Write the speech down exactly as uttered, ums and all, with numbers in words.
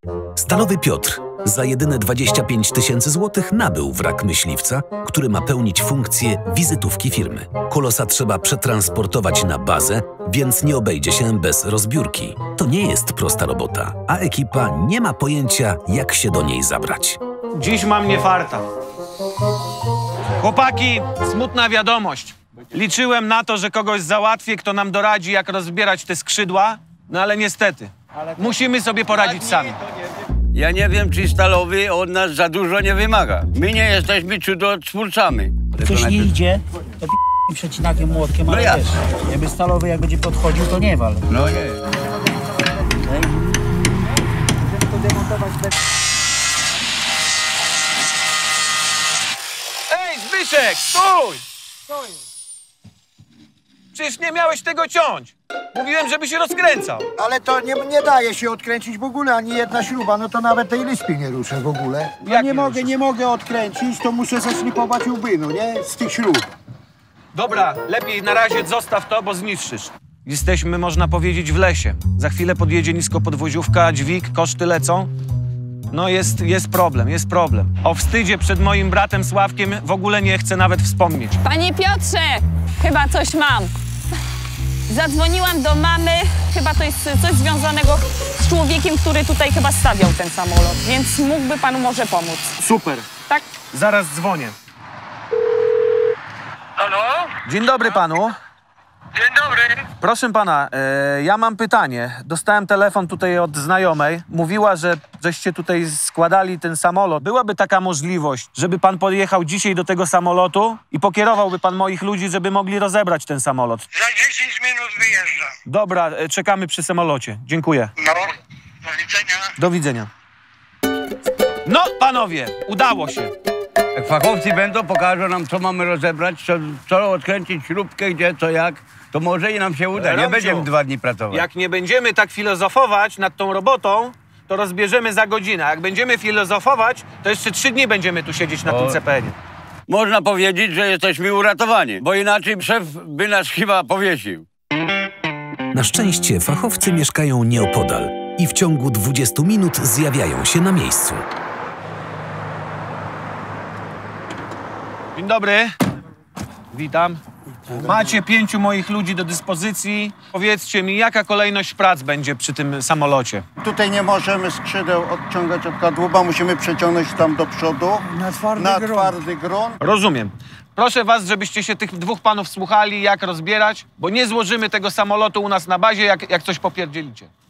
Stalowy Piotr za jedyne dwadzieścia pięć tysięcy złotych nabył wrak myśliwca, który ma pełnić funkcję wizytówki firmy. Kolosa trzeba przetransportować na bazę, więc nie obejdzie się bez rozbiórki. To nie jest prosta robota, a ekipa nie ma pojęcia, jak się do niej zabrać. Dziś mam nie farta. Chłopaki, smutna wiadomość. Liczyłem na to, że kogoś załatwię, kto nam doradzi, jak rozbierać te skrzydła, no ale niestety, musimy sobie poradzić sami. Ja nie wiem, czy Stalowy od nas za dużo nie wymaga. My nie jesteśmy cudotwórcami. Coś nie idzie, to p***i przecinakiem, młotkiem, ale no ja. wiesz, jakby Stalowy jak będzie podchodził, to nie wal. No nie. Ej, Zbyszek, stój! Przecież nie miałeś tego ciąć. Mówiłem, żeby się rozkręcał. Ale to nie, nie daje się odkręcić w ogóle, ani jedna śruba, no to nawet tej lispy nie ruszę w ogóle. Ja Jak nie nie mogę, ruszysz? nie mogę odkręcić, to muszę zeslipować łby, no nie? Z tych śrub. Dobra, lepiej na razie zostaw to, bo zniszczysz. Jesteśmy, można powiedzieć, w lesie. Za chwilę podjedzie niskopodwozówka, dźwig, koszty lecą. No jest, jest problem, jest problem. O wstydzie przed moim bratem Sławkiem w ogóle nie chcę nawet wspomnieć. Panie Piotrze, chyba coś mam. Zadzwoniłam do mamy, chyba to jest coś związanego z człowiekiem, który tutaj chyba stawiał ten samolot, więc mógłby panu może pomóc. Super. Tak? Zaraz dzwonię. Halo? Dzień dobry panu. Dzień dobry. Proszę pana, e, ja mam pytanie. Dostałem telefon tutaj od znajomej. Mówiła, że żeście tutaj składali ten samolot. Byłaby taka możliwość, żeby pan podjechał dzisiaj do tego samolotu i pokierowałby pan moich ludzi, żeby mogli rozebrać ten samolot. Za dziesięć minut wyjeżdżam. Dobra, e, czekamy przy samolocie. Dziękuję. No, do widzenia. Do widzenia. No, panowie, udało się. Jak fachowcy będą, pokażą nam, co mamy rozebrać, co, co odkręcić śrubkę, gdzie, co, jak, to może i nam się uda. Nie Romciu, będziemy dwa dni pracować. Jak nie będziemy tak filozofować nad tą robotą, to rozbierzemy za godzinę. Jak będziemy filozofować, to jeszcze trzy dni będziemy tu siedzieć na O. tym C P N-ie. Można powiedzieć, że jesteśmy uratowani, bo inaczej szef by nas chyba powiesił. Na szczęście fachowcy mieszkają nieopodal i w ciągu dwudziestu minut zjawiają się na miejscu. Dzień dobry. Witam. Macie pięciu moich ludzi do dyspozycji. Powiedzcie mi, jaka kolejność prac będzie przy tym samolocie? Tutaj nie możemy skrzydeł odciągać od kadłuba, musimy przeciągnąć tam do przodu. Na twardy na grunt. twardy grunt. Rozumiem. Proszę was, żebyście się tych dwóch panów słuchali, jak rozbierać, bo nie złożymy tego samolotu u nas na bazie, jak, jak coś popierdzielicie.